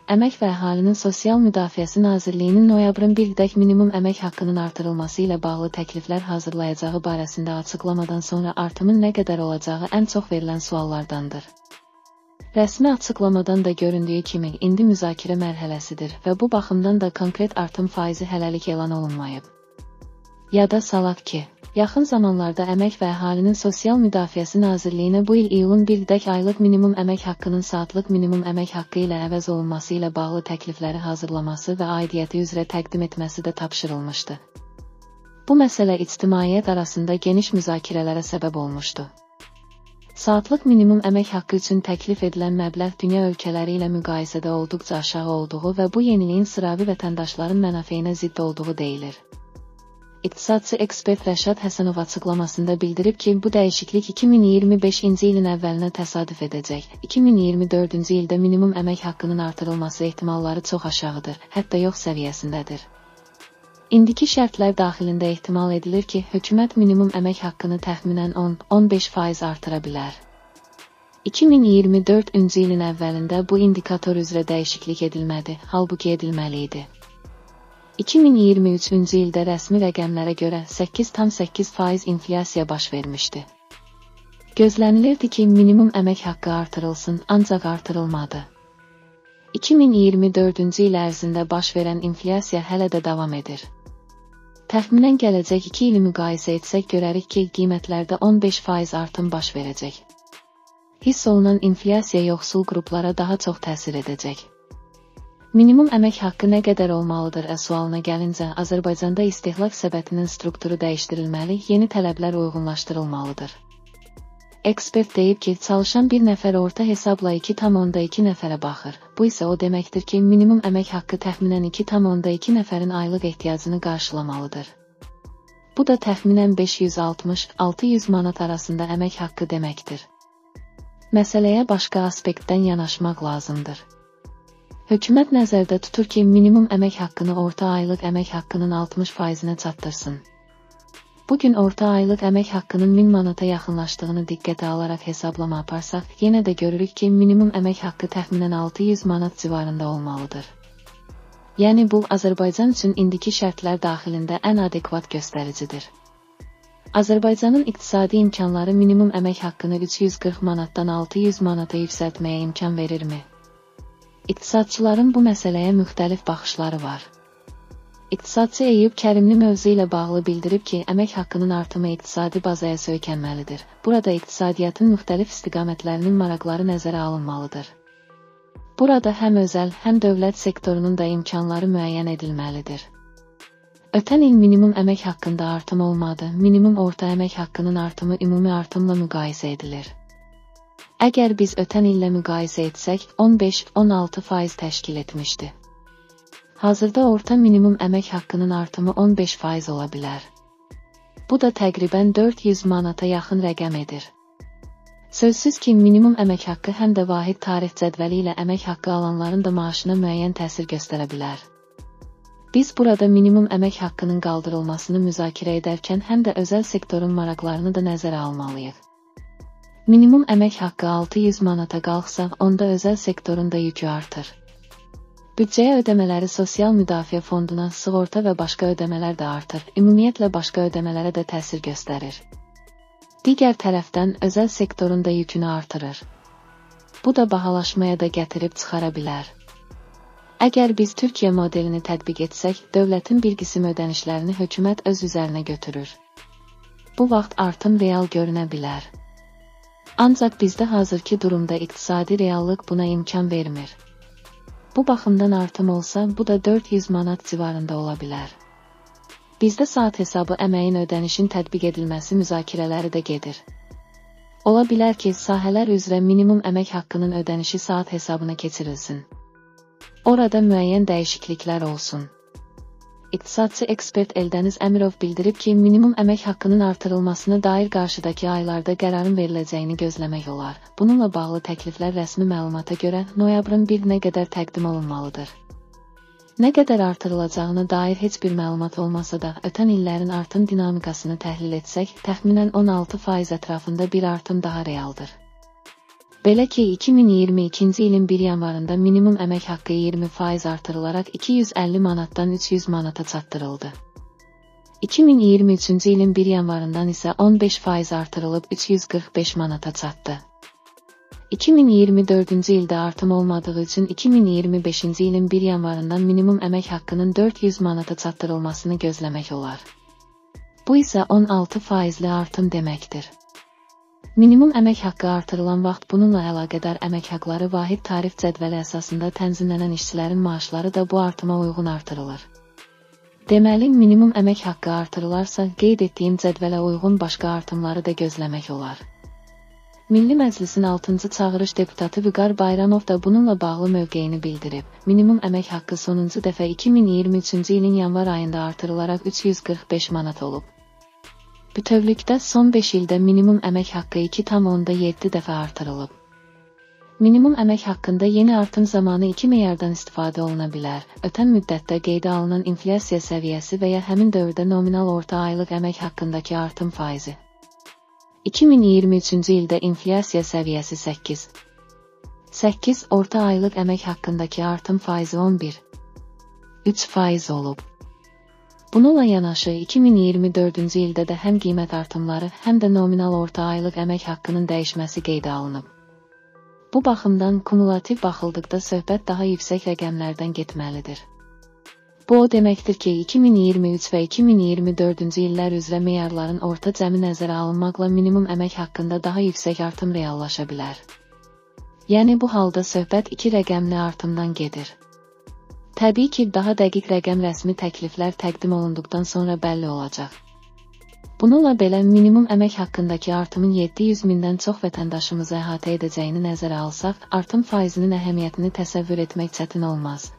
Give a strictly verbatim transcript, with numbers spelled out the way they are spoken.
Əmək və Əhalinin Sosial Müdafiəsi Nazirliyinin noyabrın birdək minimum əmək haqqının artırılması ilə bağlı təkliflər hazırlayacağı barəsində açıqlamadan sonra artımın nə qədər olacağı ən çox verilən suallardandır. Rəsmi açıqlamadan da göründüyü kimi indi müzakirə mərhələsidir və bu baxımdan da konkret artım faizi hələlik elan olunmayıb. Yada salaq ki, yaxın zamanlarda Əmək və Əhalinin Sosial Müdafiəsi Nazirliyinə bu il iyulun birdək aylıq minimum əmək haqqının saatlıq minimum əmək haqqı ilə əvəz olunması ilə bağlı təklifləri hazırlaması və aidiyyəti üzrə təqdim etməsi də tapşırılmışdı. Bu məsələ ictimaiyyət arasında geniş müzakirələrə səbəb olmuşdu. Saatlıq minimum əmək haqqı üçün təklif edilən məbləğ dünya ölkələri ilə müqayisədə olduqca aşağı olduğu və bu yeniliyin sıravi vətəndaşların mənafeyinə zidd olduğu deyilir. İqtisadçı ekspert Rəşad Həsənov açıqlamasında bildirib ki, bu dəyişiklik iki min iyirmi beşinci ilin əvvəlinə təsadüf edəcək. iki min iyirmi dördüncü ildə minimum əmək haqqının artırılması ehtimalları çox aşağıdır, hətta yox səviyyəsindədir. İndiki şərtlər daxilində ehtimal edilir ki, hökumət minimum əmək haqqını təxminən on - on beş faiz artıra bilər. iki min iyirmi dördüncü ilin əvvəlində bu indikator üzrə dəyişiklik edilmədi, halbuki edilməli idi. iki min iyirmi üçüncü ildə rəsmi rəqəmlərə görə səkkiz tam səkkiz faiz inflyasiya baş vermişdi. Gözlənilirdi ki, minimum əmək haqqı artırılsın, ancaq artırılmadı. iki min iyirmi dördüncü il ərzində baş verən inflyasiya hələ də davam edir. Təxminən gələcək iki ili müqayisə etsək görərik ki, qiymətlərdə on beş faiz artım baş verəcək. Hiss olunan inflyasiya yoxsul qruplara daha çox təsir edəcək. Minimum əmək haqqı nə qədər olmalıdır sualına gəlincə, Azərbaycanda istehlak səbətinin strukturu dəyişdirilməli, yeni tələblər uyğunlaşdırılmalıdır. Ekspert deyib ki, çalışan bir nəfər orta hesabla iki tam onda iki nəfərə baxır. Bu isə o deməkdir ki, minimum əmək haqqı təxminən iki tam onda iki nəfərin aylıq ehtiyacını qarşılamalıdır. Bu da təxminən beş yüz altmış - altı yüz manat arasında əmək haqqı deməkdir. Məsələyə başqa aspektdən yanaşmaq lazımdır. Hökumət nəzərdə tutur ki, minimum əmək haqqını orta aylıq əmək haqqının altmış faizinə çatdırsın. Bugün orta aylıq əmək haqqının min manata yaxınlaşdığını diqqətə alaraq hesablama aparsaq, yenə də görürük ki, minimum əmək haqqı təxminən altı yüz manat civarında olmalıdır. Yəni bu, Azərbaycan üçün indiki şərtlər daxilində ən adekvat göstəricidir. Azərbaycanın iqtisadi imkanları minimum əmək haqqını üç yüz qırx manatdan altı yüz manata yüksəltməyə imkan verirmi? İqtisadçıların bu məsələyə müxtəlif baxışları var. İqtisadçı Eyüp Kərimli mövzu ilə bağlı bildirib ki, əmək haqqının artımı iqtisadi bazaya söykənməlidir. Burada iqtisadiyyatın müxtəlif istiqamətlərinin maraqları nəzərə alınmalıdır. Burada həm özəl, həm dövlət sektorunun da imkanları müəyyən edilməlidir. Ötən il minimum əmək haqqında artım olmadı, minimum orta əmək haqqının artımı ümumi artımla müqayisə edilir. Əgər biz ötən illə müqayisə etsək, on beş - on altı faiz təşkil etmişdi. Hazırda orta minimum əmək haqqının artımı on beş faiz ola bilər. Bu da təqribən dörd yüz manata yaxın rəqəm edir. Sözsüz ki, minimum əmək haqqı həm də vahid tarix cədvəli ilə əmək haqqı alanların da maaşına müəyyən təsir göstərə bilər. Biz burada minimum əmək haqqının qaldırılmasını müzakirə edərkən həm də özəl sektorun maraqlarını da nəzərə almalıyıq. Minimum əmək haqqı altı yüz manata qalxsa, onda özəl sektorun da yükü artır. Büdcəyə ödəmələri Sosial Müdafiə Fonduna, sığorta və başqa ödəmələr də artır, ümumiyyətlə başqa ödəmələrə də təsir göstərir. Digər tərəfdən, özəl sektorun da yükünü artırır. Bu da bahalaşmaya da gətirib çıxara bilər. Əgər biz Türkiyə modelini tətbiq etsək, dövlətin bir qism ödənişlərini hökumət öz üzərinə götürür. Bu vaxt artım real görünə bilər. Ancaq bizdə hazırki durumda iqtisadi reallıq buna imkan vermir. Bu baxımdan artım olsa, bu da dörd yüz manat civarında ola bilər. Bizdə saat hesabı əməyin ödənişin tətbiq edilməsi müzakirələri də gedir. Ola bilər ki, sahələr üzrə minimum əmək haqqının ödənişi saat hesabına keçirilsin. Orada müəyyən dəyişikliklər olsun. İqtisadçı ekspert Eldəniz Əmirov bildirib ki, minimum əmək haqqının artırılmasına dair qarşıdakı aylarda qərarın veriləcəyini gözləmək olar. Bununla bağlı təkliflər rəsmi məlumata görə noyabrın birinə qədər təqdim olunmalıdır. Nə qədər artırılacağına dair heç bir məlumat olmasa da, ötən illərin artım dinamikasını təhlil etsək, təxminən on altı faiz ətrafında bir artım daha realdır. Belə ki, iki min iyirmi ikinci ilin bir yanvarında minimum əmək haqqı iyirmi faiz artırılaraq iki yüz əlli manatdan üç yüz manata çatdırıldı. iki min iyirmi üçüncü ilin bir yanvarından isə on beş faiz artırılıb üç yüz qırx beş manata çatdı. iki min iyirmi dördüncü ildə artım olmadığı üçün iki min iyirmi beşinci ilin bir yanvarından minimum əmək haqqının dörd yüz manata çatdırılmasını gözləmək olar. Bu isə on altı faizli artım deməkdir. Minimum əmək haqqı artırılan vaxt bununla əlaqədar əmək haqqları vahid tarif cədvəli əsasında tənzimlənən işçilərin maaşları da bu artıma uyğun artırılır. Deməli, minimum əmək haqqı artırılarsa, qeyd etdiyim cədvələ uyğun başqa artımları da gözləmək olar. Milli Məclisin altıncı çağırış deputatı Vüqar Bayramov da bununla bağlı mövqeyini bildirib. Minimum əmək haqqı sonuncu dəfə iki min iyirmi üçüncü ilin yanvar ayında artırılaraq üç yüz qırx beş manat olub. Bütövlükdə son beş ildə minimum əmək haqqı iki tam onda yeddi dəfə artırılıb. Minimum əmək haqqında yeni artım zamanı iki meyardan istifadə oluna bilər. Ötən müddətdə qeydə alınan inflyasiya səviyyəsi və ya həmin dövrdə nominal orta aylıq əmək haqqındakı artım faizi. iki min iyirmi üçüncü ildə inflyasiya səviyyəsi səkkiz. səkkiz orta aylıq əmək haqqındakı artım faizi on bir. üç faiz olub. Bununla yanaşı iki min iyirmi dördüncü ildə də həm qiymət artımları, həm də nominal orta aylıq əmək haqqının dəyişməsi qeydə alınıb. Bu baxımdan kumulativ baxıldıqda söhbət daha yüksək rəqəmlərdən getməlidir. Bu o deməkdir ki, iki min iyirmi üç və iki min iyirmi dördüncü illər üzrə meyarların orta cəmi nəzərə alınmaqla minimum əmək haqqında daha yüksək artım reallaşa bilər. Yəni bu halda söhbət iki rəqəmli artımdan gedir. Təbii ki, daha dəqiq rəqəm rəsmi təkliflər təqdim olunduqdan sonra bəlli olacaq. Bununla belə minimum əmək haqqındakı artımın yeddi yüz mindən çox vətəndaşımızı əhatə edəcəyini nəzərə alsaq, artım faizinin əhəmiyyətini təsəvvür etmək çətin olmaz.